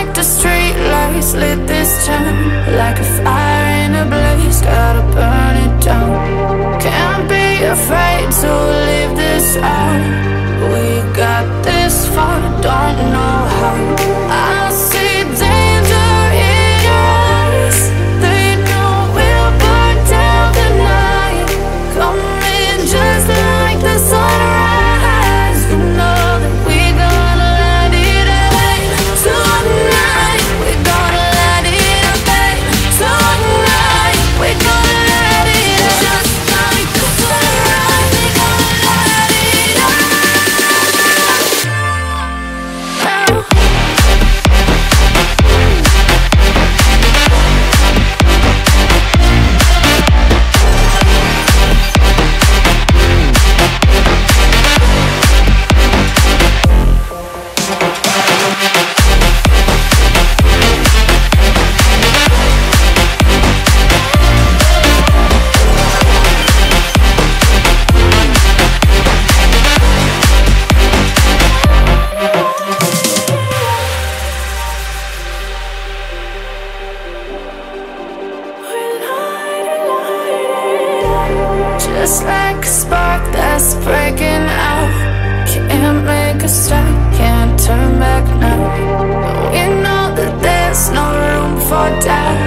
like the street lights lit this town, like a fire in a blaze, gotta burn it down. Can't be afraid to leave this out. We got this far, don't know how. I see danger in your eyes. They know we'll burn down the night. Coming just like the sunrise. You know that we're gonna let it rain. Tonight we're gonna let it rain. Tonight we're gonna let it rain. Just like the sunrise, we're gonna let it rain. Just like a spark that's breaking out. Can't make a stop, can't turn back now. We know that there's no room for doubt.